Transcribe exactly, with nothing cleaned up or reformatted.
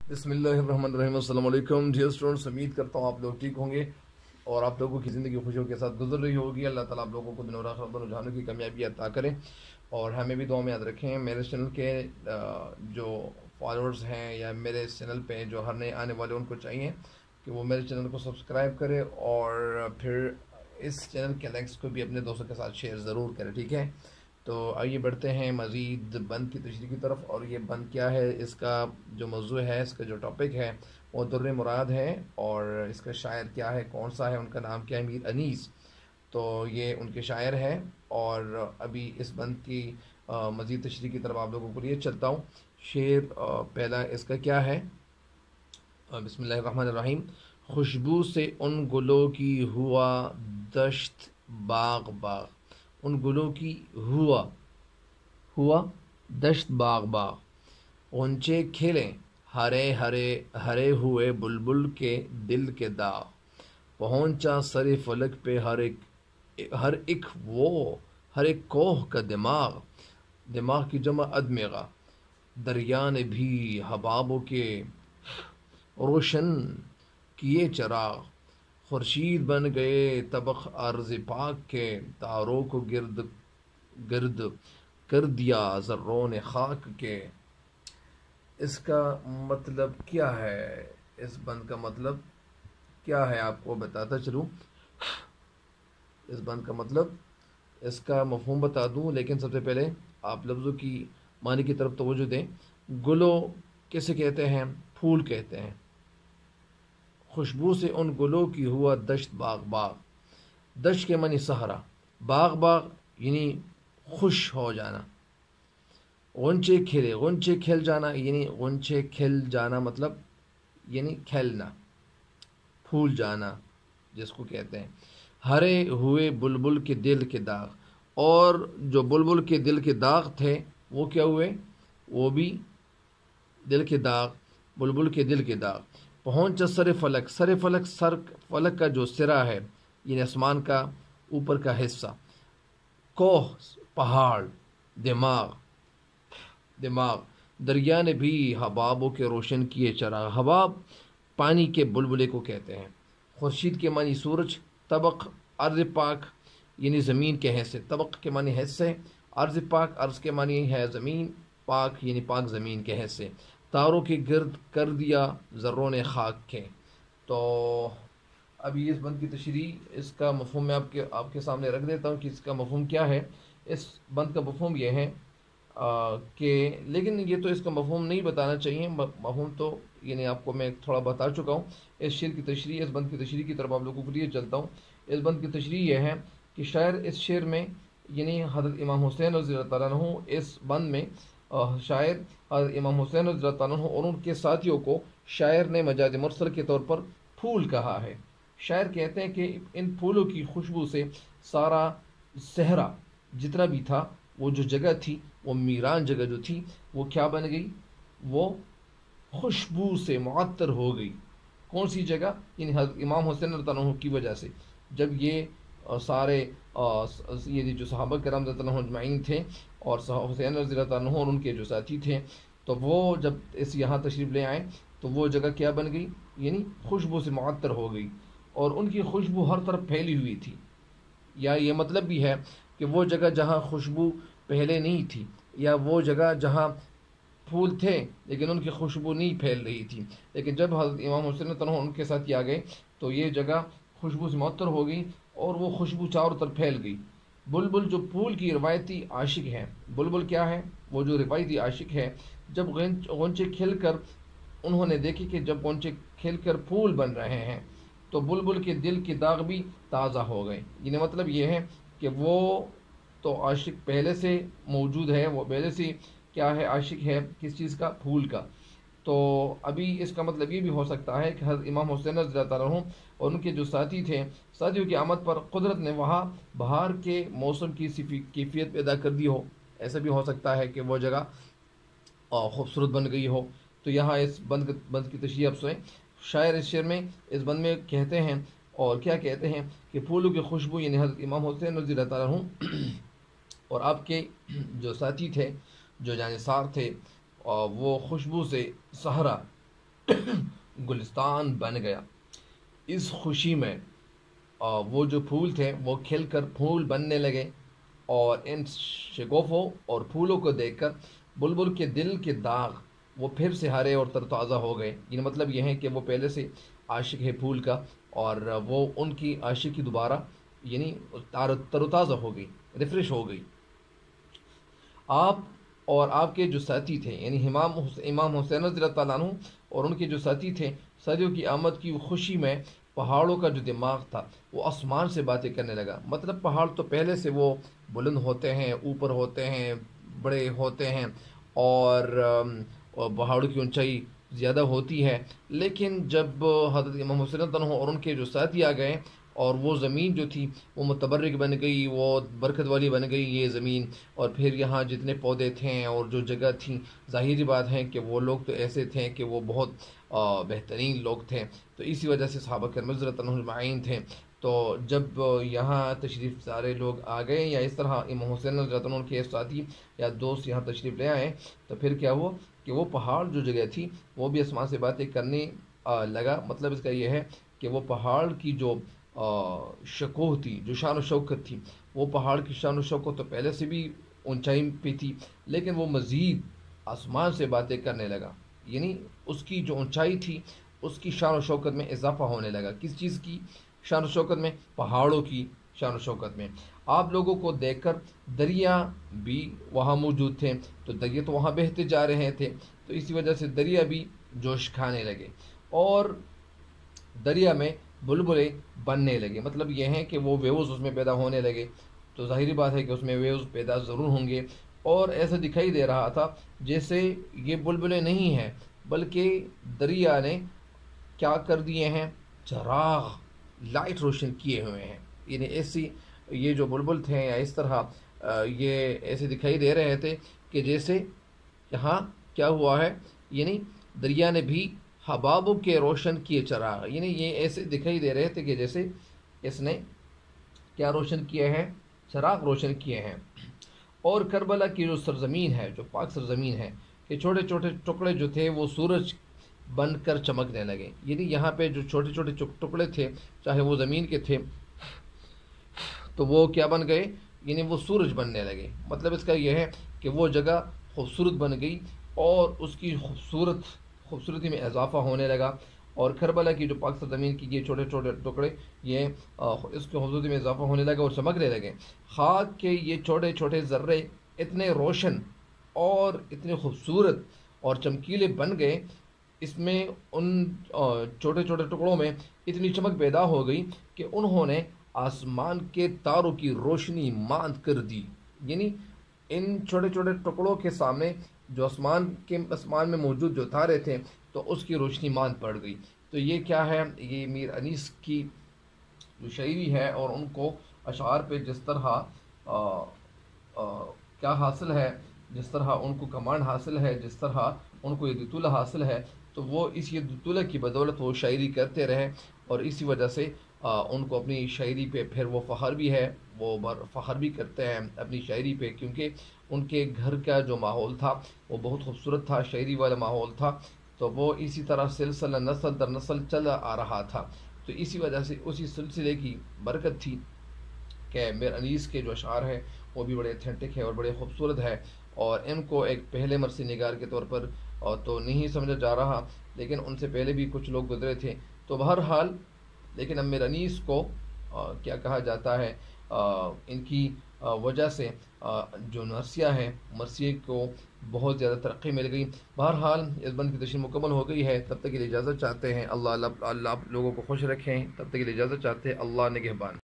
بسم اللہ الرحمن الرحیم۔ السلام علیکم ڈیئر اسٹوڈنٹس، امید کرتا ہوں آپ لوگ ٹھیک ہوں گے اور آپ لوگوں کی زندگی خوشیوں کے ساتھ گزر رہی ہوگی۔ اللہ تعالیٰ آپ لوگوں کو دنوں اور آخرت دونوں جہانوں کی کامیابی عطا کریں اور ہمیں بھی دعا میں یاد رکھیں۔ میرے چینل کے جو فالوورز ہیں یا میرے چینل پہ جو ہر نئے آنے والے ان کو چاہیے کہ وہ میرے چینل کو سبسکرائب کرے اور پھر اس چینل کے لنکس کو بھی اپنے دوستوں کے ساتھ شیئر ضرور کرے، ٹھیک ہے؟ تو آئیے بڑھتے ہیں مزید بند کی تشریح کی طرف۔ اور یہ بند کیا ہے، اس کا جو موضوع ہے، اس کا جو ٹاپک ہے وہ در مراد ہے، اور اس کا شاعر کیا ہے، کون سا ہے، ان کا نام کیا ہے، میر انیس۔ تو یہ ان کے شاعر ہیں اور ابھی اس بند کی مزید تشریح کی طرف آپ لوگوں کو لیے چلتا ہوں۔ شعر پہلا اس کا کیا ہے، بسم اللہ الرحمن الرحیم۔ خوشبو سے ان گلوں کی ہوا دشت باغ باغ، ان گلوں کی ہوا ہوا دشت باغ باغ، غنچے کھلے ہرے ہرے ہرے ہوئے بلبل کے دل کے داغ، پہنچا سر فلک پہ ہر ایک ہر ایک وہ ہر ایک کوہ کا دماغ، دماغ کی جمع ادمغہ، دریا نے بھی حبابوں کے روشن کیے چراغ، خورشید بن گئے طبق عرض پاک کے، تاروں کو گرد گرد کر دیا ذروں نے خاک کے۔ اس کا مطلب کیا ہے، اس بند کا مطلب کیا ہے آپ کو بتاتا چلوں۔ اس بند کا مطلب، اس کا مفہوم بتا دوں، لیکن سب سے پہلے آپ لفظوں کی معنی کی طرف توجہ دیں۔ گلو کسے کہتے ہیں؟ پھول کہتے ہیں۔ خوشبو سے ان گلوں کی ہوا دشت باغ باغ، دشت کے معنی صحرا، باغ باغ یعنی خوش ہو جانا۔ غنچے کھلے، غنچے کھل جانا یعنی غنچے کھل جانا مطلب یعنی کھلنا، پھول جانا جس کو کہتے ہیں۔ ہرے ہوئے بلبل کے دل کے داغ، اور جو بلبل کے دل کے داغ تھے وہ کیا ہوئے، وہ بھی دل کے داغ، بلبل کے دل کے داغ۔ پہنچا سر فلک، سر فلک سر فلک کا جو سرا ہے یعنی آسمان کا اوپر کا حصہ، کوہ پہاڑ، دماغ دماغ، دریا نے بھی حبابوں کے روشن کیے چراغ، حباب پانی کے بلبلے کو کہتے ہیں۔ خورشید کے معنی سورج، طبق ارض پاک یعنی زمین کے حصے، طبق کے معنی حصے، ارض پاک ارض کے معنی ہے زمین، پاک یعنی پاک زمین کے حصے، تاروں کے گرد کر دیا ذروں نے خاک کے۔ تو ابھی اس بند کی تشریح، اس کا مفہوم میں آپ کے آپ کے سامنے رکھ دیتا ہوں کہ اس کا مفہوم کیا ہے۔ اس بند کا مفہوم یہ ہے کہ، لیکن یہ تو اس کا مفہوم نہیں بتانا چاہیے، مفہوم تو یعنی آپ کو میں تھوڑا بتا چکا ہوں۔ اس شعر کی تشریح، اس بند کی تشریح کی طرف آپ لوگوں کو لیے چلتا ہوں۔ اس بند کی تشریح یہ ہے کہ شاعر اس شعر میں یعنی حضرت امام حسین رضی اللہ تعالیٰ عنہ، اس بند میں شاعر حضرت امام حسین رضی اللہ تعالیٰ عنہ اور ان کے ساتھیوں کو شاعر نے مجاز مرسل کے طور پر پھول کہا ہے۔ شاعر کہتے ہیں کہ ان پھولوں کی خوشبو سے سارا صحرا جتنا بھی تھا، وہ جو جگہ تھی، وہ میران جگہ جو تھی، وہ کیا بن گئی، وہ خوشبو سے معطر ہو گئی۔ کون سی جگہ؟ یعنی حضرت امام حسین رضی اللہ عنہ کی وجہ سے، جب یہ سارے یہ جو صحابہ کرام رضی اللہ عنہم اجمعین تھے اور حسین رضی اللہ عنہ اور ان کے جو ساتھی تھے، تو وہ جب اس یہاں تشریف لے آئے تو وہ جگہ کیا بن گئی، یعنی خوشبو سے معطر ہو گئی، اور ان کی خوشبو ہر طرف پھیلی ہوئی تھی۔ یا یہ مطلب بھی ہے کہ وہ جگہ جہاں خوشبو پہلے نہیں تھی، یا وہ جگہ جہاں پھول تھے لیکن ان کی خوشبو نہیں پھیل رہی تھی، لیکن جب حضرت امام حسین رضی اللہ عنہ ان کے ساتھ آ گئے تو یہ جگہ خوشبو سے معطر ہو گئی اور وہ خوشبو چاروں طرف پھیل گئی۔ بلبل جو پھول کی روایتی عاشق ہے، بلبل کیا ہے، وہ جو روایتی عاشق ہے، جب غنچے کھل کر انہوں نے دیکھی کہ جب غنچے کھل کر پھول بن رہے ہیں تو بلبل کے دل کے داغ بھی تازہ ہو گئے۔ یعنی مطلب یہ ہے کہ وہ تو عاشق پہلے سے موجود ہے، وہ پہلے سے کیا ہے، عاشق ہے کس چیز کا، پھول کا۔ تو ابھی اس کا مطلب یہ بھی ہو سکتا ہے کہ حضرت امام حسین رضی اللہ تعالیٰ عنہ اور ان کے جو ساتھی تھے، ساتھیوں کی آمد پر قدرت نے وہاں بہار کے موسم کی کیفیت پیدا کر دی ہو۔ ایسا بھی ہو سکتا ہے کہ وہ جگہ خوبصورت بن گئی ہو۔ تو یہاں اس بند بند کی تشریح آپ سنیں۔ شاعر اس شعر میں، اس بند میں کہتے ہیں، اور کیا کہتے ہیں کہ پھولوں کی خوشبو یعنی حضرت امام حسین رضی اللہ تعالیٰ عنہ اور آپ کے جو ساتھی تھے، جو جانثار تھے، وہ خوشبو سے سہرا गुलिस्तान बन गया। इस खुशी में वो जो फूल थे वो खिल कर फूल बनने लगे और इन शगुफ़ों और फूलों को देखकर बुलबुल के दिल के दाग वो फिर से हरे और तरताज़ा हो गए। ये मतलब यह है कि वो पहले से आशिक है फूल का और वो उनकी आशिकी दोबारा यानी तरोताज़ा हो गई, रिफ़्रेश हो गई। आप और आपके जो साथी थे यानी इमाम इमाम हुसैन रज़ियल्लाहु अन्हु और उनके जो साथी थे, सदियों की आमद की खुशी में पहाड़ों का जो दिमाग था वो आसमान से बातें करने लगा। मतलब पहाड़ तो पहले से वो बुलंद होते हैं, ऊपर होते हैं, बड़े होते हैं और पहाड़ों की ऊंचाई ज़्यादा होती है, लेकिन जब हज़रत इमाम हुसैन और उनके जो साथी आ गए और वो ज़मीन जो थी वो मुतबर्रिक बन गई, वो बरकत वाली बन गई ये ज़मीन। और फिर यहाँ जितने पौधे थे और जो जगह थी, ज़ाहिर बात है कि वो लोग तो ऐसे थे कि वो बहुत बेहतरीन लोग थे, तो इसी वजह से सहाबा किराम रज़ियल्लाहु अन्हुम अजमईन थे। तो जब यहाँ तशरीफ़ सारे लोग आ गए या इस तरह इमाम हुसैन रज़ियल्लाहु अन्हु के साथी या दोस्त यहाँ तशरीफ़ ले आए, तो फिर क्या हुआ कि वो पहाड़ जो जगह थी वो भी आसमान से बातें करने लगा। मतलब इसका यह है कि वो पहाड़ की जो शकोह थी, जो शान व शौकत थी, वो पहाड़ की शान व शौकत तो पहले से भी ऊंचाई पे थी, लेकिन वो मज़ीद आसमान से बातें करने लगा। यानी उसकी जो ऊंचाई थी उसकी शान व शौकत में इजाफा होने लगा। किस चीज़ की शान व शौकत में? पहाड़ों की शान व शौकत में। आप लोगों को देखकर दरिया भी वहाँ मौजूद थे, तो दरिया तो वहाँ बहते जा रहे थे, तो इसी वजह से दरिया भी जोश खाने लगे और दरिया में बुलबुले बनने लगे। मतलब यह है कि वो वेव्स उसमें पैदा होने लगे, तो ज़ाहिर बात है कि उसमें वेव्स पैदा ज़रूर होंगे। और ऐसा दिखाई दे रहा था जैसे ये बुलबुले नहीं हैं बल्कि दरिया ने क्या कर दिए हैं, चराग, लाइट रोशन किए हुए हैं। यानी ऐसी ये जो बुलबुल थे या इस तरह ये ऐसे दिखाई दे रहे थे कि जैसे यहाँ क्या हुआ है, यानी दरिया ने भी हबाबों के रोशन किए चराग, यानी ये ऐसे दिखाई दे रहे थे कि जैसे इसने क्या रोशन किए हैं, चराग रोशन किए हैं। और करबला की जो सरजमीन है, जो पाक सरजमीन है, कि छोटे छोटे टुकड़े जो थे वो सूरज बनकर चमकने लगे। यानी यहाँ पे जो छोटे छोटे टुकड़े थे, चाहे वो ज़मीन के थे, तो वो क्या बन गए, यानी वो सूरज बनने लगे। मतलब इसका यह है कि वो जगह खूबसूरत बन गई और उसकी खूबसूरत खूबसूरती में इजाफा होने लगा। और करबला की जो पाक ज़मीन की ये छोटे छोटे टुकड़े, ये इसकी खूबसूरती में इजाफा होने लगा और चमकने लगे। खाक के ये छोटे छोटे ज़र्रे इतने रोशन और इतने खूबसूरत और चमकीले बन गए, इसमें उन छोटे छोटे टुकड़ों में इतनी चमक पैदा हो गई कि उन्होंने आसमान के तारों की रोशनी मांद कर दी। यानी इन छोटे छोटे टुकड़ों के सामने जो आसमान के आसमान में मौजूद जो तारे थे तो उसकी रोशनी मांद पड़ गई। तो ये क्या है, ये मीर अनीस की जो शायरी है और उनको अशार पे जिस तरह आ, आ, क्या हासिल है, जिस तरह उनको कमांड हासिल है, जिस तरह उनको ये दुतुला हासिल है, तो वो इस ये दुतुला की बदौलत वो शायरी करते रहे और इसी वजह से आ, उनको अपनी शायरी पे फिर वो फ़ख्र भी है, वो फ़ख्र भी करते हैं अपनी शायरी पे, क्योंकि उनके घर का जो माहौल था वो बहुत खूबसूरत था, शायरी वाला माहौल था। तो वो इसी तरह सिलसिला नस्ल दर नस्ल चला आ रहा था। तो इसी वजह से उसी सिलसिले की बरकत थी कि मीर अनीस के जो अशार है वो भी बड़े अथेंटिक है और बड़े खूबसूरत है। और इनको एक पहले मरसी निगार के तौर पर और तो नहीं समझा जा रहा, लेकिन उनसे पहले भी कुछ लोग गुजरे थे। तो बहरहाल लेकिन अब मीर अनीस को आ, क्या कहा जाता है, आ, इनकी वजह से आ, जो मरसिया है, मरसिए को बहुत ज़्यादा तरक्की मिल गई। बहरहाल इस बंद की तशरीह मुकम्मल हो गई है, तब तक के लिए इजाज़त चाहते हैं। अल्लाह अल्लाह लोगों को खुश रखें, तब तक के लिए इजाज़त चाहते हैं। अल्लाह निगहबान।